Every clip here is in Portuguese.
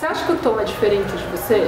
Você acha que o Tom é diferente de você?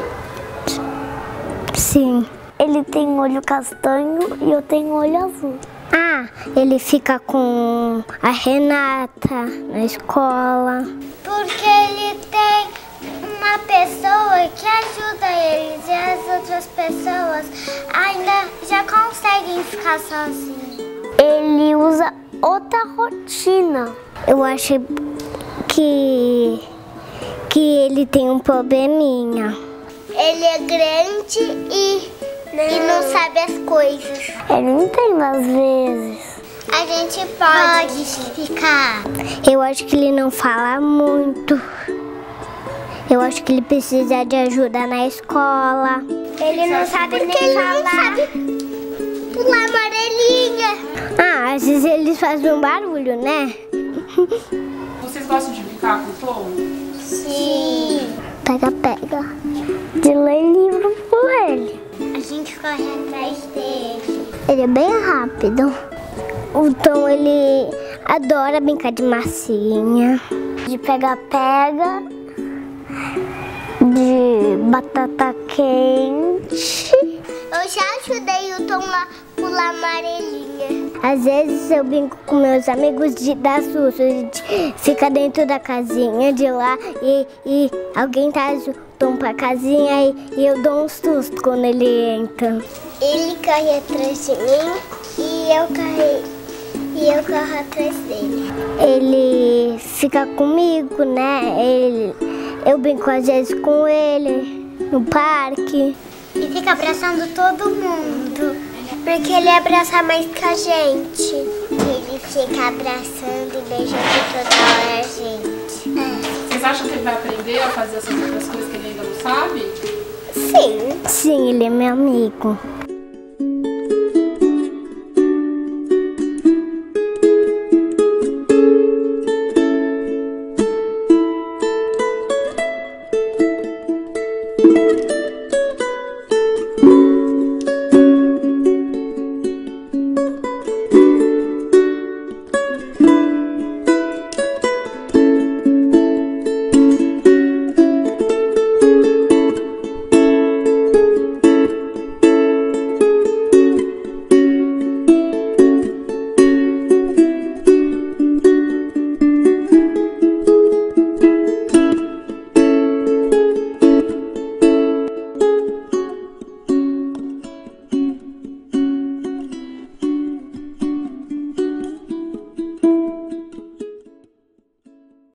Sim. Ele tem olho castanho e eu tenho olho azul. Ah, ele fica com a Renata na escola. Porque ele tem uma pessoa que ajuda eles e as outras pessoas ainda já conseguem ficar sozinhos. Ele usa outra rotina. Eu acho que ele tem um probleminha. Ele é grande e não sabe as coisas. Ele não entende às vezes. A gente pode ficar. Eu acho que ele não fala muito. Eu acho que ele precisa de ajuda na escola. Ele não sabe nem falar. Ele não sabe pular amarelinha. Ah, às vezes eles fazem um barulho, né? Vocês gostam de brincar com o Tom? Sim. Pega. De ler livro com ele. A gente corre atrás dele. Ele é bem rápido. O Tom, ele adora brincar de massinha, de pega-pega, de batata quente. Eu já ajudei o Tom a pular amarelinha. Às vezes eu brinco com meus amigos de dar susto. A gente fica dentro da casinha de lá e alguém traz o Tom pra casinha e eu dou um susto quando ele entra. Ele corre atrás de mim e eu corro atrás dele. Ele fica comigo, né? Eu brinco às vezes com ele no parque. E fica abraçando todo mundo. Porque ele abraça mais que a gente. Ele fica abraçando e beijando toda hora a gente. Vocês acham que ele vai aprender a fazer essas outras coisas que ele ainda não sabe? Sim. Sim, ele é meu amigo.